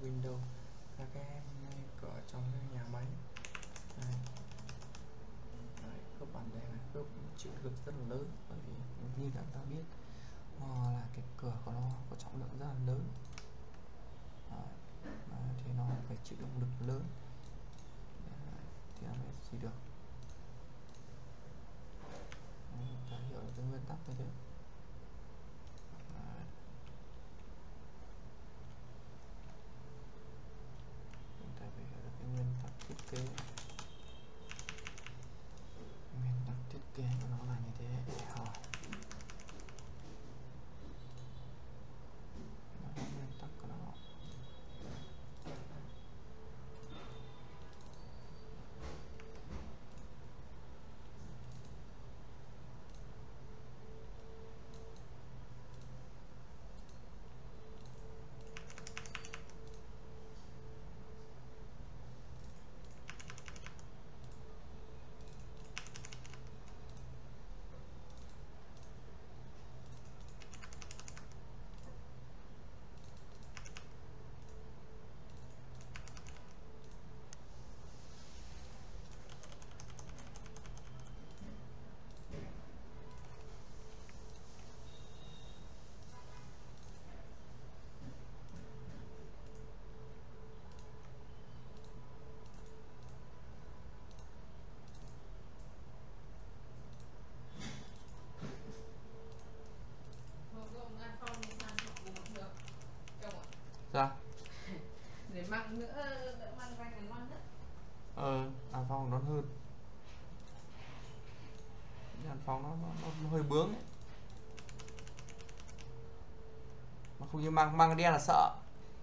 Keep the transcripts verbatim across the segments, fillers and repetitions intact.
Windows, các cái cửa trong cái nhà máy. Đây. Đấy, khớp bản đề này, khớp chịu lực rất là lớn, bởi vì như các ta biết uh, là cái cửa của nó có trọng lượng rất là lớn. Đấy. Đấy, thì nó phải chịu động lực lớn. Đấy, thì nó mới gì được. Đấy, ta hiểu được cái nguyên tắc như thế. Đấy. Chúng ta phải hiểu được cái nguyên tắc thiết kế. Nguyên tắc thiết kế của nó là như thế. Rồi. Nguyên tắc của nó. Sao? Để măng nữa, đỡ măng quanh là ngon nhất. Ờ, Hàn Phong nó hơn. Hàn Phong nó, nó, nó hơi bướng ấy. Nó không như măng, măng đen là sợ.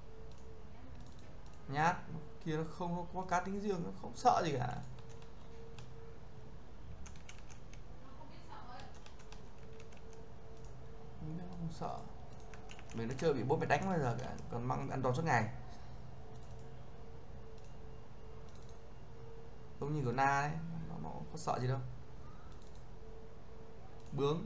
Nhát, kia nó không nó có cá tính riêng, nó không sợ gì cả. Nó không sợ. Mình nó chưa bị bố mẹ đánh bao giờ cả, còn măng ăn toàn suốt ngày. Giống như của Na đấy, nó, nó có sợ gì đâu. Bướng.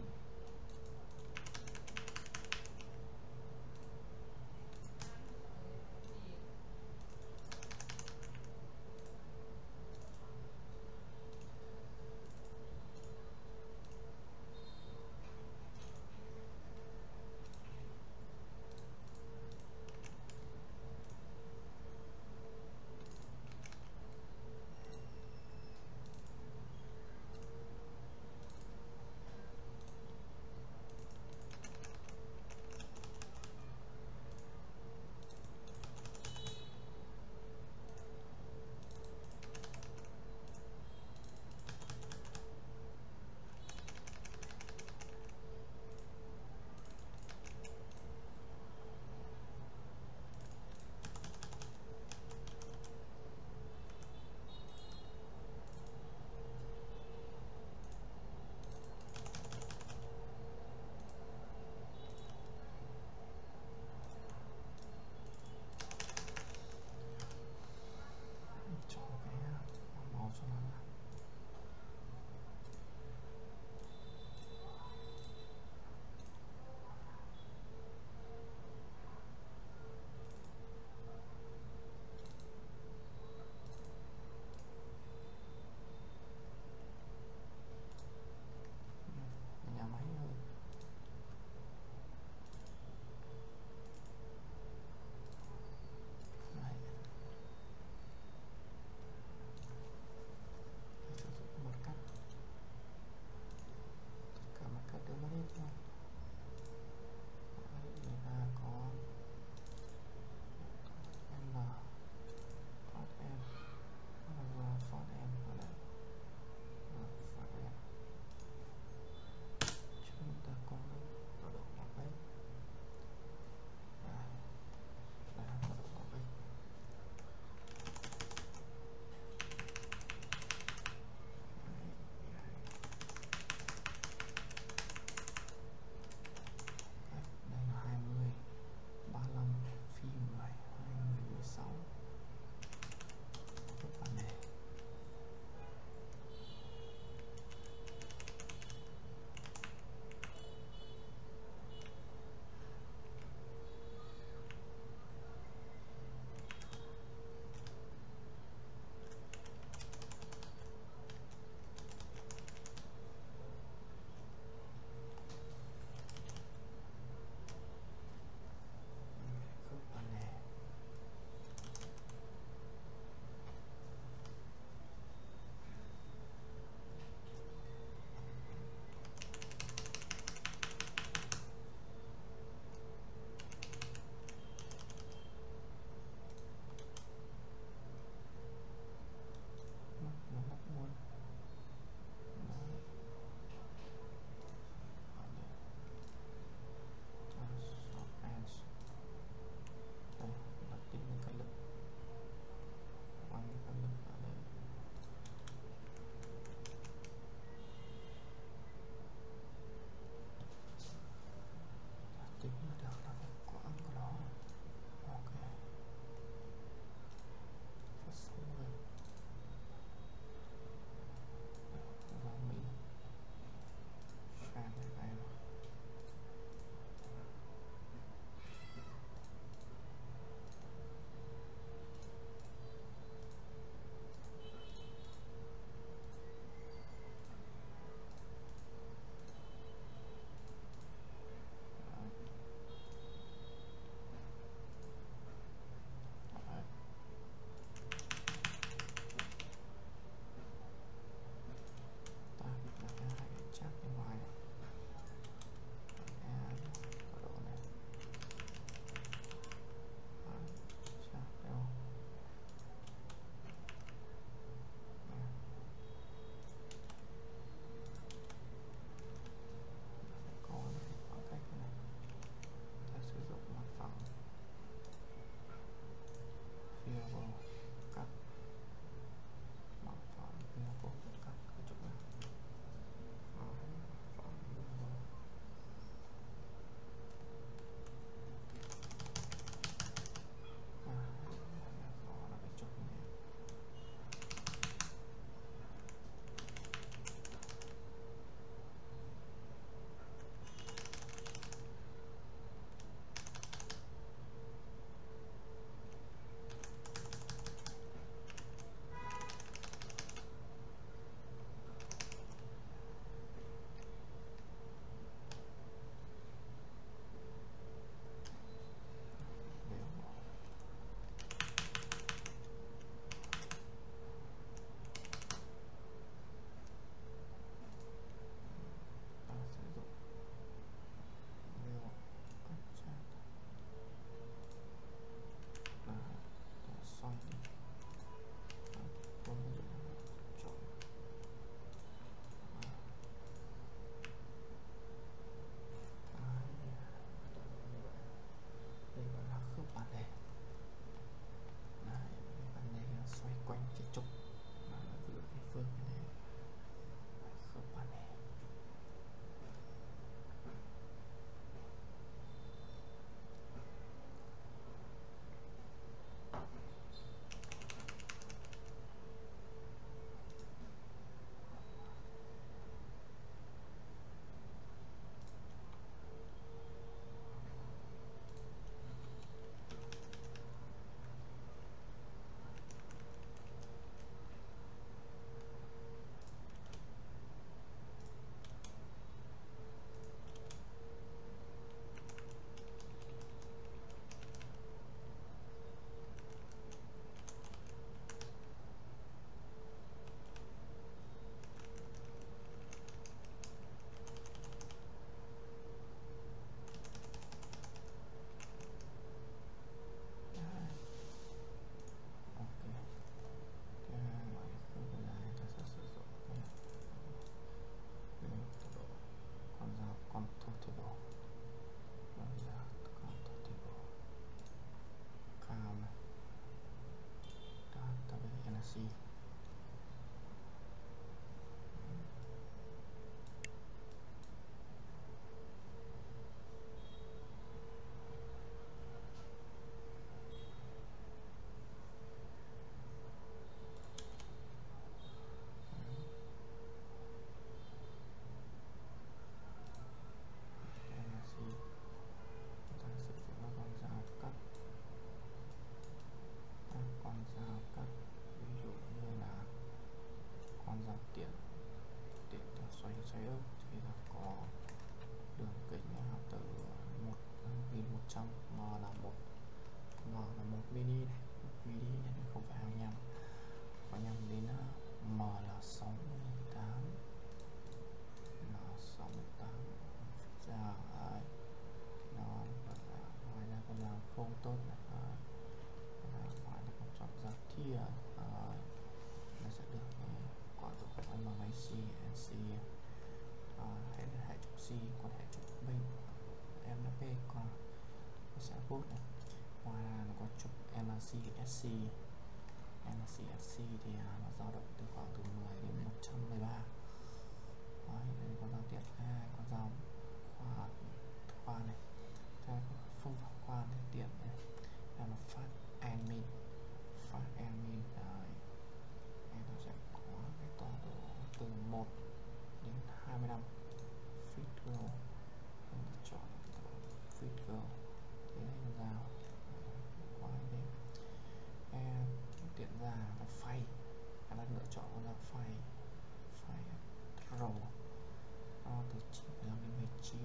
N là một mini này, một mini này không phải hai nhăm, và nhằm đến uh, M là sáu mươi tám, là sáu mươi tám ra đấy. Nó ngoài ra con nào không tốt này, ngoài ra con chọn ra kia đấy. Nó sẽ được quả tổ hợp M máy C, N C, hệ hệ trục C, còn hệ trục B em P còn nó sẽ bút này. Ngoài ra nó có trục N C S C, N C S C thì nó dao động từ khoảng từ mười đến một trăm mười ba. Đấy, đây con dao tiện hai, con dao khoa khoa này, theo phương pháp khoa này tiện này, là nó phát and min, phát and min đấy. Đây nó sẽ có cái tọa độ từ một đến hai mươi lăm feet girl, mình chọn feet girl, thế này là dao khoa đấy. E tiện ra nó phay, các bạn lựa chọn con dao phay, phay roll nó từ chín phẩy năm đến mười chín,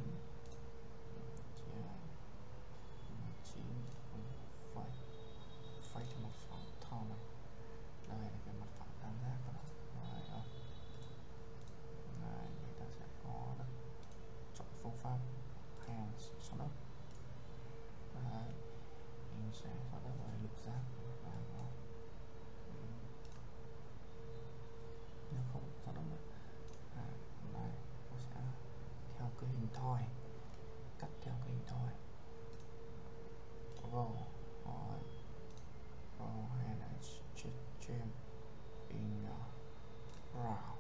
mười chín phay, phay cho một phẳng thon này. Đây là cái mặt phẳng tam giác của nó. Đấy, không? Đây, người ta sẽ có được chọn phương pháp hands son up. Đấy, mình sẽ son up vào lục giác và nó nếu không son up nữa. À, đây, nó sẽ theo cái hình thoi, cắt theo cái hình thoi. Roll, rồi, roll hand and jam in uh, round.